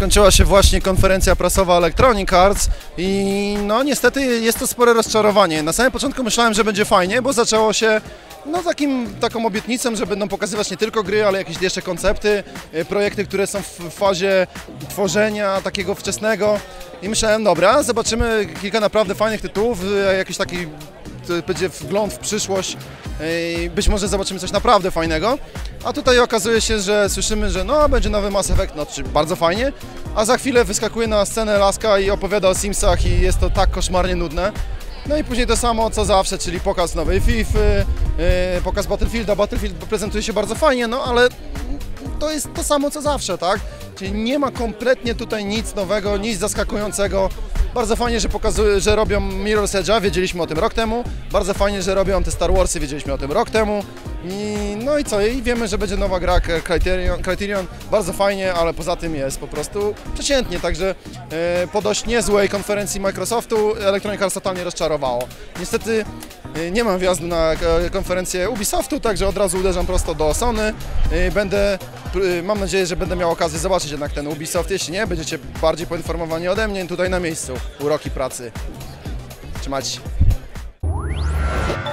Skończyła się właśnie konferencja prasowa Electronic Arts i no niestety jest to spore rozczarowanie. Na samym początku myślałem, że będzie fajnie, bo zaczęło się no taką obietnicą, że będą pokazywać nie tylko gry, ale jakieś jeszcze koncepty, projekty, które są w fazie tworzenia takiego wczesnego. I myślałem, dobra, zobaczymy kilka naprawdę fajnych tytułów, jakiś taki będzie wgląd w przyszłość i być może zobaczymy coś naprawdę fajnego. A tutaj okazuje się, że słyszymy, że no będzie nowy Mass Effect, no czyli bardzo fajnie, a za chwilę wyskakuje na scenę laska i opowiada o Simsach i jest to tak koszmarnie nudne. No i później to samo co zawsze, czyli pokaz nowej FIFA, pokaz Battlefielda. Battlefield prezentuje się bardzo fajnie, no ale to jest to samo co zawsze, tak? Czyli nie ma kompletnie tutaj nic nowego, nic zaskakującego. Bardzo fajnie, że pokazują, że robią Mirror's Edge'a, wiedzieliśmy o tym rok temu. Bardzo fajnie, że robią te Star Warsy, wiedzieliśmy o tym rok temu. No i co? I wiemy, że będzie nowa gra Criterion. Bardzo fajnie, ale poza tym jest po prostu przeciętnie. Także po dość niezłej konferencji Microsoftu Electronic Arts totalnie rozczarowało. Niestety nie mam wjazdu na konferencję Ubisoftu, także od razu uderzam prosto do Sony. Mam nadzieję, że będę miał okazję zobaczyć jednak ten Ubisoft. Jeśli nie, będziecie bardziej poinformowani ode mnie tutaj na miejscu. Uroki pracy. Trzymajcie się.